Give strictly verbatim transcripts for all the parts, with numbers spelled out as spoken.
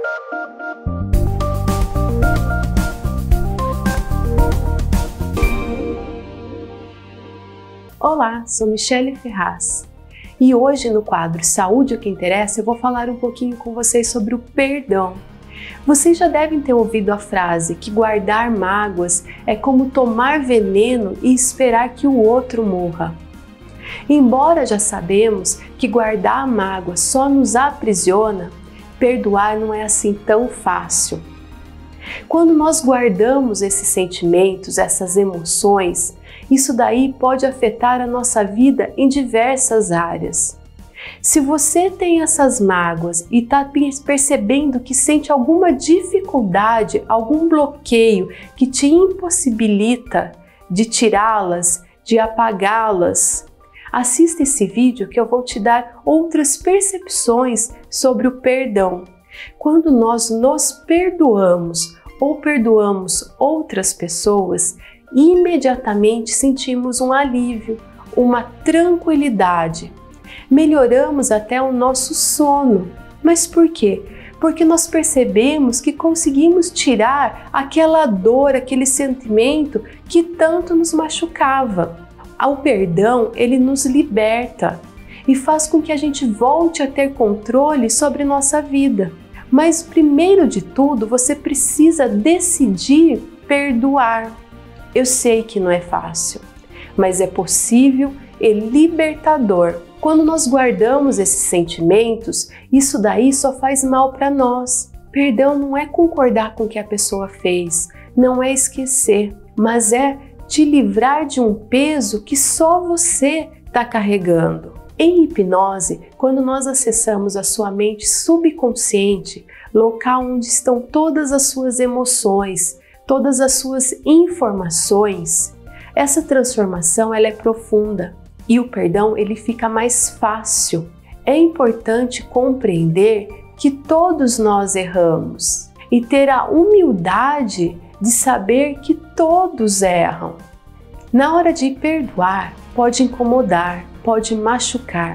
Olá, sou Michele Ferraz e hoje no quadro Saúde o que Interessa eu vou falar um pouquinho com vocês sobre o perdão. Vocês já devem ter ouvido a frase que guardar mágoas é como tomar veneno e esperar que o outro morra. Embora já sabemos que guardar mágoa só nos aprisiona, perdoar não é assim tão fácil. Quando nós guardamos esses sentimentos, essas emoções, isso daí pode afetar a nossa vida em diversas áreas. Se você tem essas mágoas e está percebendo que sente alguma dificuldade, algum bloqueio que te impossibilita de tirá-las, de apagá-las, assista esse vídeo que eu vou te dar outras percepções sobre o perdão. Quando nós nos perdoamos ou perdoamos outras pessoas, imediatamente sentimos um alívio, uma tranquilidade. Melhoramos até o nosso sono. Mas por quê? Porque nós percebemos que conseguimos tirar aquela dor, aquele sentimento que tanto nos machucava. O perdão, ele nos liberta e faz com que a gente volte a ter controle sobre nossa vida. Mas primeiro de tudo, você precisa decidir perdoar. Eu sei que não é fácil, mas é possível e libertador. Quando nós guardamos esses sentimentos, isso daí só faz mal para nós. Perdão não é concordar com o que a pessoa fez, não é esquecer, mas é te livrar de um peso que só você está carregando. Em hipnose, quando nós acessamos a sua mente subconsciente, local onde estão todas as suas emoções, todas as suas informações, essa transformação ela é profunda e o perdão ele fica mais fácil. É importante compreender que todos nós erramos e ter a humildade de saber que todos erram. Na hora de perdoar, pode incomodar, pode machucar,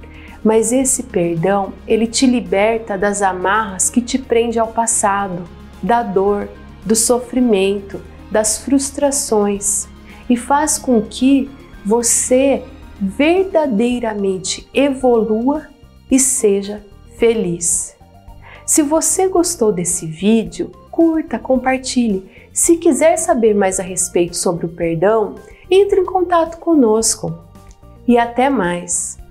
mas esse perdão ele te liberta das amarras que te prende ao passado, da dor, do sofrimento, das frustrações e faz com que você verdadeiramente evolua e seja feliz. Se você gostou desse vídeo, curta, compartilhe. Se quiser saber mais a respeito sobre o perdão, entre em contato conosco. E até mais!